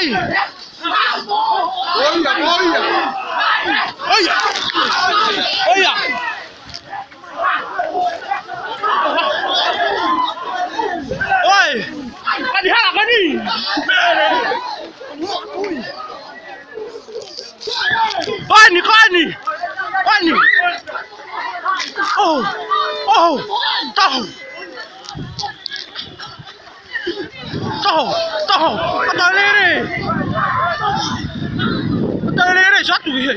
Ai. Olha. Oi. Kani. Kani. Oh. Tahu. Atele satu ye.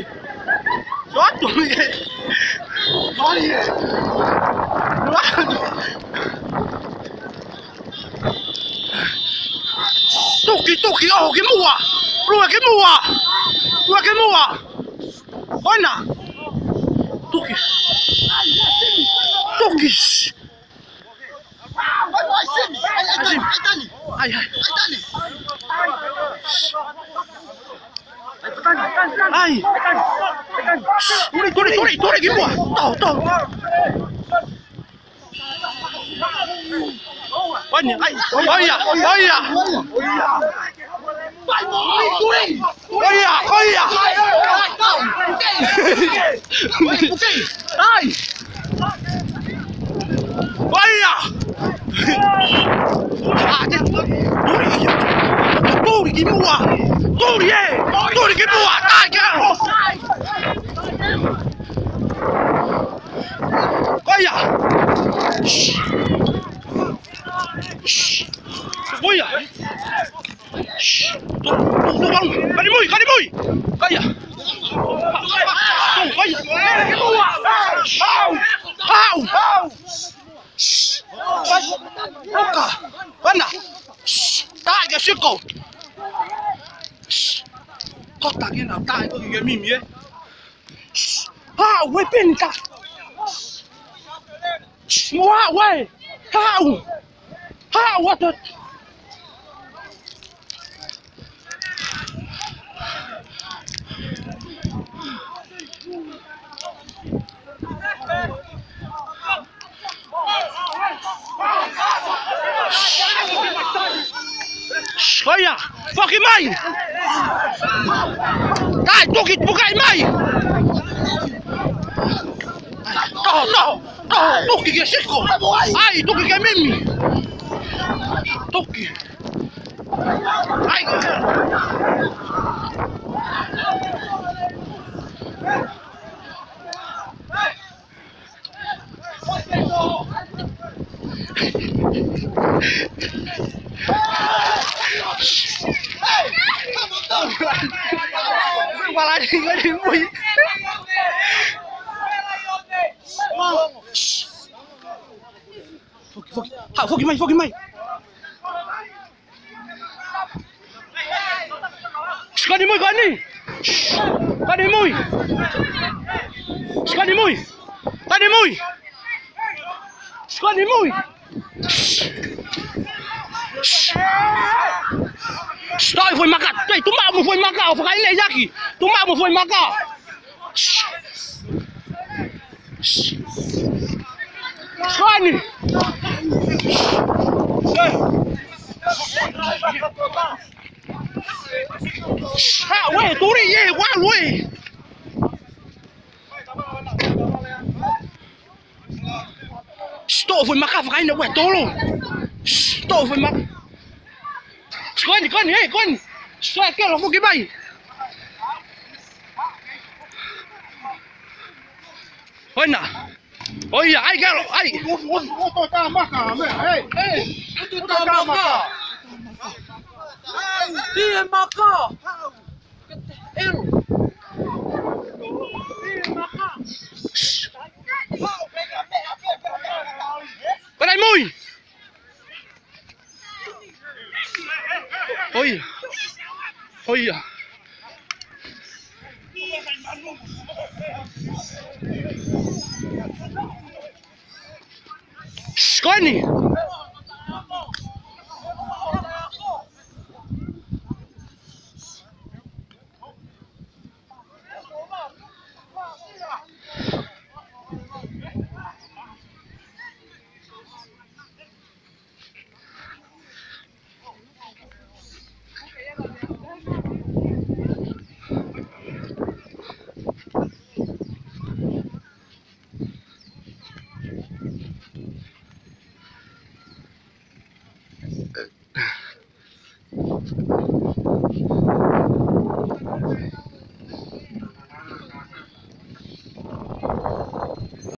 Toki, oh, que mua. Olha. Toki. Ai. Ai. Turi, que mua. Tahu. Olha. Turi, que mua. Turi, que mua. Ai, cara. Olha. Olha. Kani mui. Olha. Au. Mana? Tai cái xích cổ. Có ta cái nào tai có cái mìm ấy. Quay bên cả. Wow. How what the Olha, fucking mai. Dai, bukai mai. Toki que seco. Ai, toki que mimi. Toki. Ai. Malah di mui. Foki mai. Sekali mui. Stoi foi macar. Ei, tu mau foi macar. Vou cair nele aqui. Tu mau foi macar. Skani. Ué, turi ye, ué. Stoi foi macar. Vou cair nele, ué, tolo. Stoi foi macar. Con. Sai che lo fuochi mai. Oia, ai galo, ai. Moto tá maca, ei. Tu tá maca. Dia maca. Eu. Vai mui. Olha. Skani.